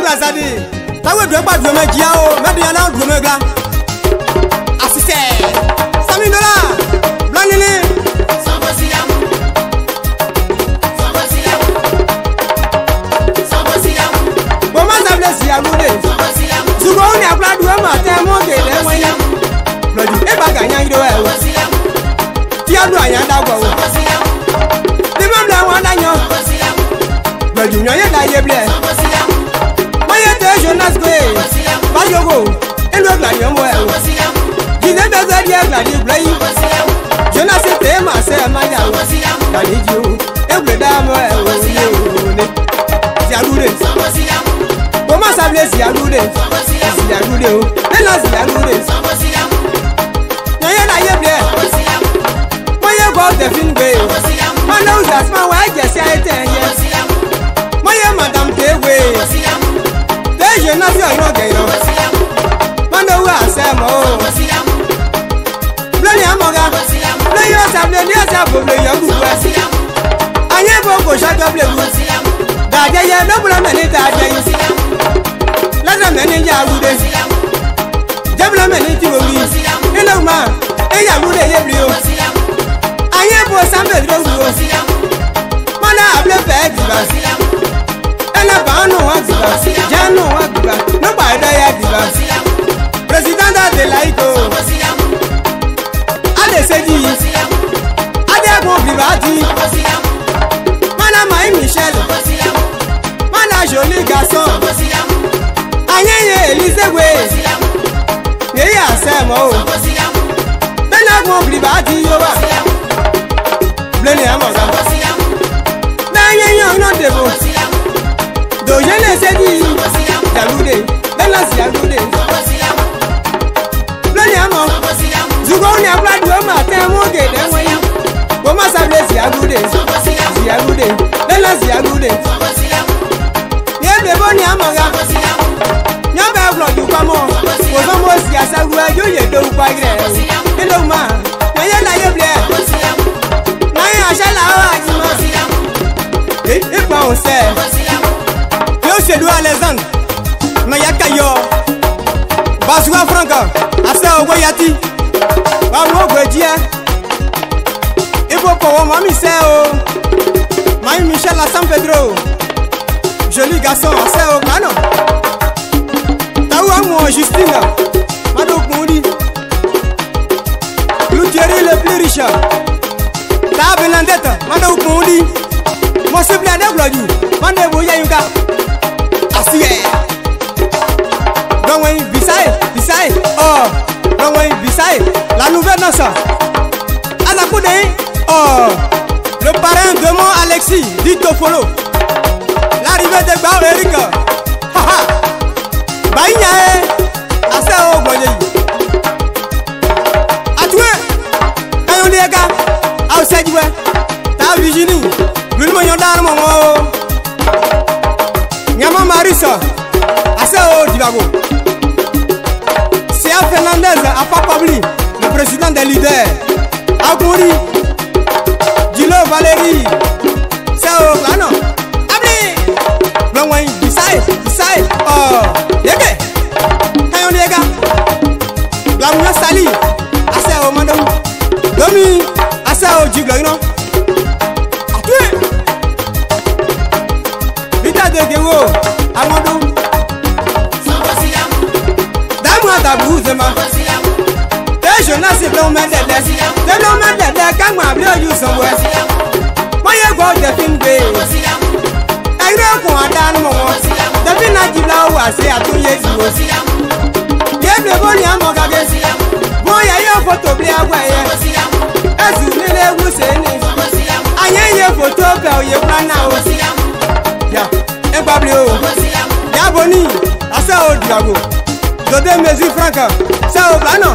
gla zadi. Tawe dwe pa dwe me dia o. Me dia na dwe me gla. Asise. Sami dola. Blanini. Boma zable si alude. Sugo ni akla dwe ma te mo ke le wanya. Bloody e ba ganya ido e o. Ti adu anya da gwa o. Ti mam la wan anyo. Bloody nyo ye da ye ble. Moye te Jonas Wê. Ba yogo. Elo gla nyo mo e o. Dine be za die gla di blai. Jonas te ma se ma ya o. Da ni ji o. E ble da mo e o ni. Ti alude. Boma zable si alude. Si alude o. Elo si alude. The fin way. Man knows that's my way, yes, I tell you. My madam, they way. There's your nothing, no gain. Man, no, I say more. Play a moga. Play yourself, play yourself, play your good work. I never go shut up the woods. That day, no problem, any that day. Let them manage our good. Devil manage you. Hello, man. Hey, I'm good at you. Aye bo sambe drogo. Mana able pe diba. Ela ba no wa diba. Ja no wa diba. No ba da ya diba. President de laiko. Ale seji. Ade go privati. Mana mai Michel. Mana joli garçon. Aye Elise Wê. Ye ya semo. Bena go privati yo ba. Bleni amoga. Na yenyo no debo. Do jene sedi. Jalude. Bela si jalude. Bleni amo. Zugo ni akla do ma te mo ge de won. Bo ma sable si jalude. Si jalude. Bela si jalude. Ye debo ni amoga. Nya be vlog du pamo. Wo so mo si asagu ajo ye do pa gre. Hello ma. Na ye na ye ble. Et pas on sait. Yo se doit les ans. Mais y'a kayo. Basua franca. Asa ogoyati. Ba wo gwedia. Et pour quoi mami c'est o. Mami Michel à San Pedro. Joli garçon, c'est au canon. Taou moi Justine. Mado Kondi. L'outillerie le plus riche. Ta benandette, Mado Kondi. Moi c'est bien de blodu. Mande boya yuka. Asiye. Donc oui, Bissaï. Oh. Donc oui, Bissaï. La nouvelle noce. Anakoudé. Oh. Le parrain de mon Alexis. Dit Tofolo. L'arrivée de Debahou Eric. Haha. Baïnya. Assez au blodu. A toi. Ayon les gars. Outside ouais. Ta Virginie. L'une mon yondar momo. Nyama Marissa. Assez au Debahou. C'est un Fernandez à Papabli, le président des leaders. Agouri. Dilo Valérie. C'est au Clano. Abli. Blonway. Bissaï. Oh. Yeke. Kayon les gars. Blamouya Sali. Assez au Mandou. Domi. Assez au Djiblo, you know. De Guéhouo, Amadou. Dame-moi ta bouse, ma. Des jeunes, c'est blanc, mais des blancs, mais des quand moi, bleu, you somewhere. Moi, je vois des films. I don't want to know. The film I give now, I say, I do yes. Get the money, I'm not going to. Boy, I have photo, play away. As you really will say, I hear your photo, you plan now. Bablo, Yaboni, Asa au Debahou. Dode Musique Franca, ça au plano.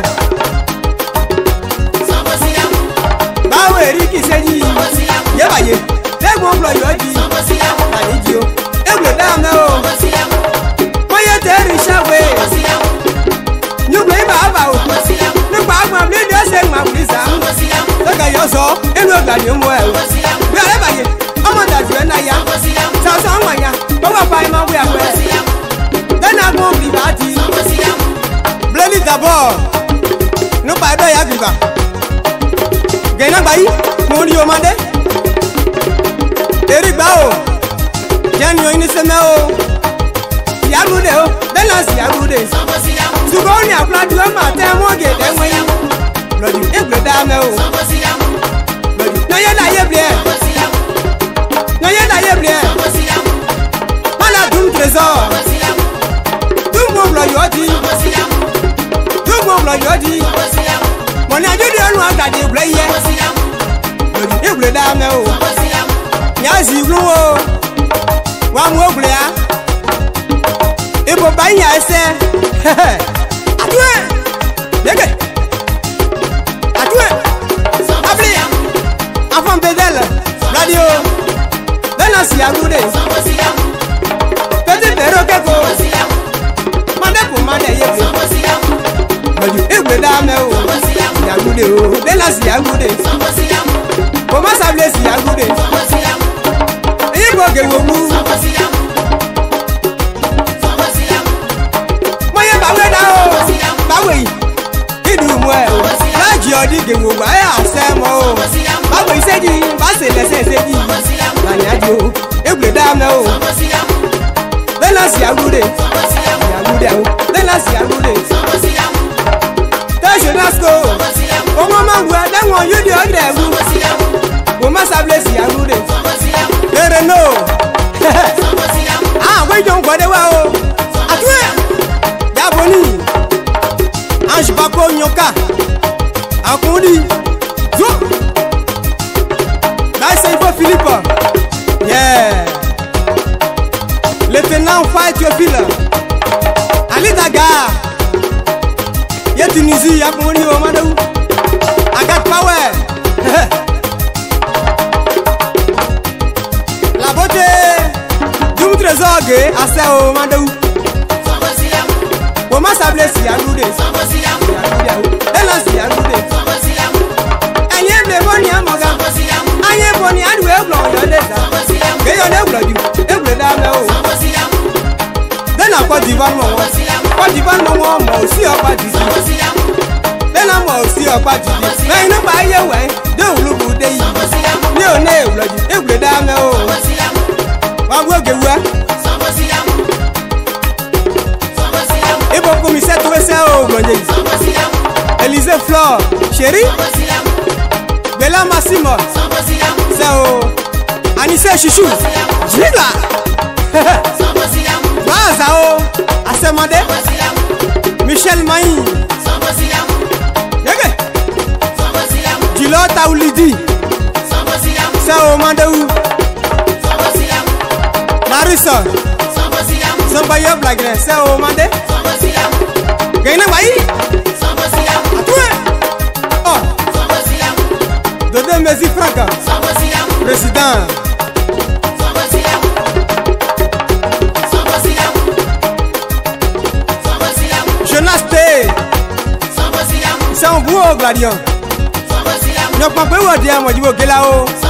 Baou Eric Sedi, Yabaye, les bons ployodi, Alidio, et le dame. Moyen de Richard Wê. Nous voulons pas. Nous pas blé de 5 ma prison. Le gars yoso, et le gars yo moi. Regardez, on m'a dit Naya. Ça s'en va. Baba pa ma we awe. d'abord, nous parlons de Yabiba. Gagnant Bayi, mon Dieu, mandé. Eric Bao, Yanyo Inisemeo, Yabudeo, Belas Yabude. Souvent, a plein de matin, moi, get them way. Bloody, if the dameo. No, you're not yet bien. No, you're not yet bien. Voilà, tout trésor. Tout mon bloyoti. Tout mon bloyoti. Mon adieu de loin qu'à des blayers. Bloody, if the dameo. Yazi blue. One more blaya. Et pour bailler à essayer. Adieu. Avant Bédel, radio, Belas Yagoudé, petit perroquet, mandé pour mandé, et dame, Yagoudé, Belas Yagoudé, comment ça blesse Yagoudé, et il faut que vous moyen Baoué, il nous moi, là, j'ai dit que vous voyez à Samo. Babu Sedi, Basse Sedi, Maniadio, Eble Damno, Belas Yagoudé, Belas Yagoudé, Taje Nasco, au moment où Adam on you the other, au Massa Bless Yagoudé, Renault, ah, we don't go the wow, à toi, Yaboni, Ange Bako Nyoka, Akoudi, Zo. Philippe, yeah. Le tenant Fai Théophile, Ali Daga, y'a Tunisie, y'a Mouni au Madou, Agat Power, la beauté, du trésor gay, à ça au Madou, comment ça blesse Yagoudé, elle a si Yagoudé, elle y est le bon Yamaga. Boni and we blow your letter. Get your neighbor, every damn. Then I got Divan more. What Divan more, see your party. Then I'm all see your party. I know by your way, don't look good day. Your neighbor, every damn. I will get well. If I come set to a cell, Elise Flore, Chérie, Bella Massimo. So, Anissa Chouchou, Jiga, Mazao, Asemade, Michel Maï, Gilota Oulidi, Sao Mandou, Marissa, Sambayo Blagre, Sao Mande, Gaina Maï, oh, Dode Mezi Franca. Président Jonas T. C'est un beau gradient. Nous ne pouvons pas dire, moi, je vais là-haut.